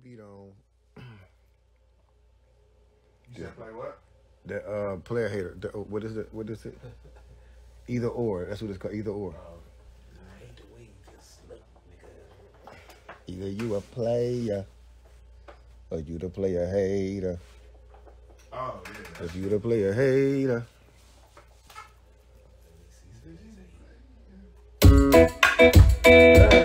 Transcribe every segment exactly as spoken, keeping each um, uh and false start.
repeat on. You said play what? The uh, player hater. The, uh, what is it? What is it? Either or. That's what it's called. Either or. Um, I hate the way you just look, nigga. Either you a player or you the player hater. Oh, yeah. If you the player hater. Hey.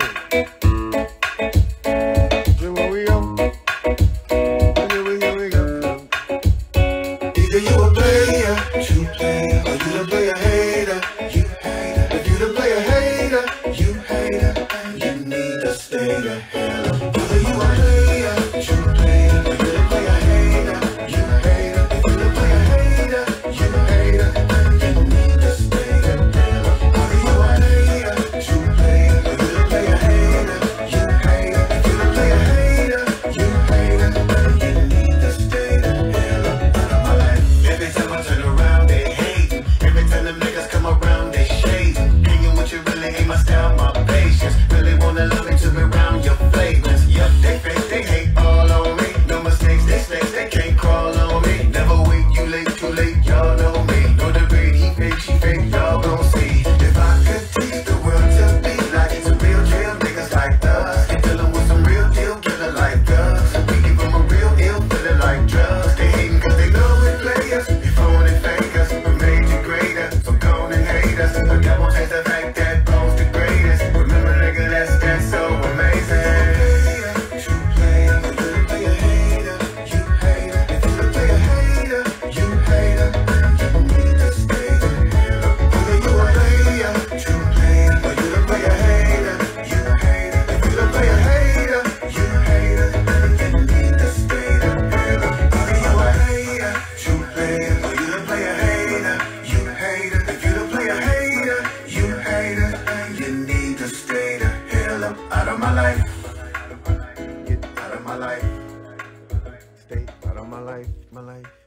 Here we go. Here we, here we go. Either you a player, you player, or you the player hater, you hater. If you the player hater, you hater, you need to stay the hell up. Either you a player, you player, or you the player hater, you hater. If you the player hater, you hater, you need to stay the hell up. Either you a player, you player, or you the player hater, you hater. If you the player hater, you hater, you need to stay the hell up out of my life. Every time I turn around, they hate. Every time them niggas come around, they shade. Hanging with you really ain't my style, my patience. Really wanna love me to be around your flavors. Yup, they fake, they hate all on me. No mistakes, they snakes, they can't crawl on me. Never wait, you late, too late, y'all know me. No debate, he fake, she fake, y'all gon' see. If I could teach the world to be like some real deal niggas like us, and dealing with some real deal killer like us. We give them a real ill feeling like drugs. They hating cause they know we play us. We phone and fake us, we made you greater. So go and hate us, but that won't change the fact that bo's the greatest. Remember nigga, that's, that's so amazing. True player, you the player hater, you hater. If you the player hater, you hater, you need to stay the hell up. Either you a player, true player, or you the player hater, you hater. If you the player hater, you hater, you need to stay the hell up. Either you a hater, true player, or you the player hater, you hater. If you the player hater, you hater, you need to stay the hell up out of my life. Get out of my life. Stay out of my life, my life.